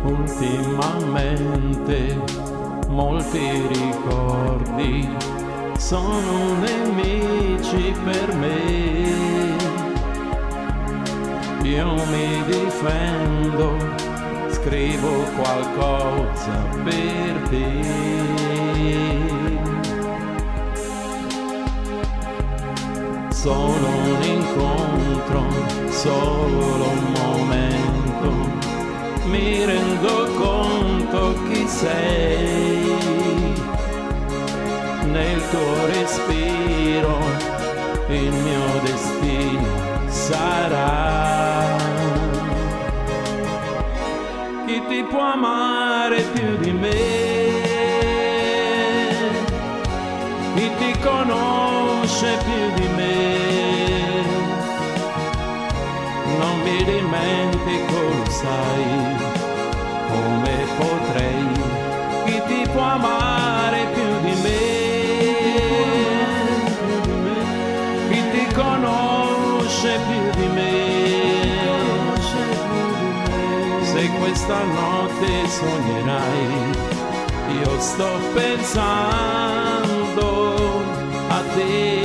Ultimamente molti ricordi sono nemici per me. Io mi difendo, scrivo qualcosa per te. Solo un incontro, solo un momento, mi rendo conto chi sei. Nel tuo respiro il mio destino sarà. Chi ti può amare più di me? Chi ti conosce più di me? Non mi dimentico, lo sai, come potrei. Chi ti può amare più di me? Chi ti conosce più di me? Se questa notte sognerai, io sto pensando a te.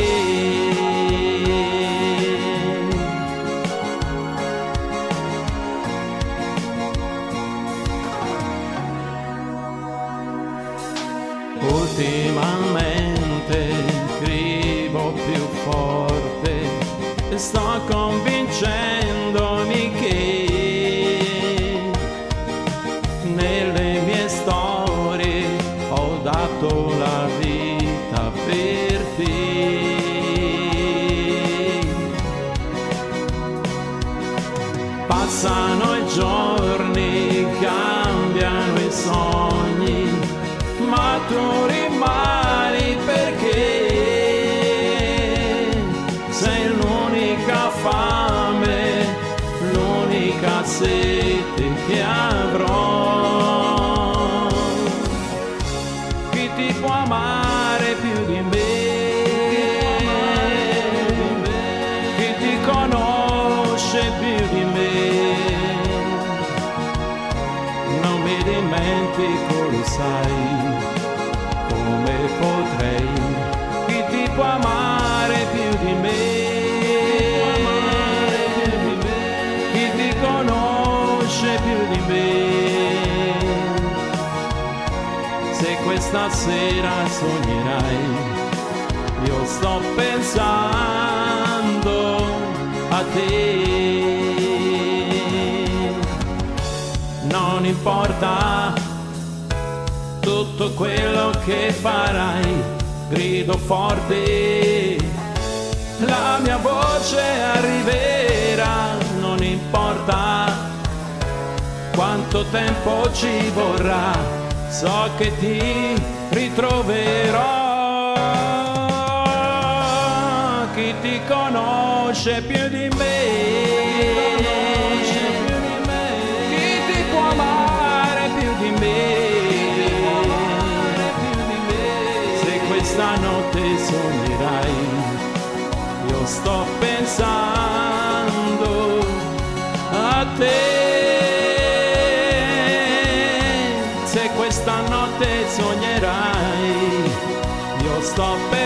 Ultimamente scrivo più forte e sto convincendomi che nelle mie storie ho dato la vita per te. Passano i giorni, cambiano i sogni, ma tu rimani perché sei l'unica fame, l'unica sete che avrò. Chi ti può amare più di me? Chi ti conosce più di me? Non mi dimentico, lo sai, come potrei. Chi ti può amare più di me? Chi ti conosce più di me? Se questa sera sognerai, io sto pensando a te. Non importa tutto quello che farai, grido forte, la mia voce arriverà. Non importa quanto tempo ci vorrà, so che ti ritroverò. Chi ti conosce più di me? Chi ti può amare più di me? Questa notte sognerai, io sto pensando a te. Se questa notte sognerai, io sto pensando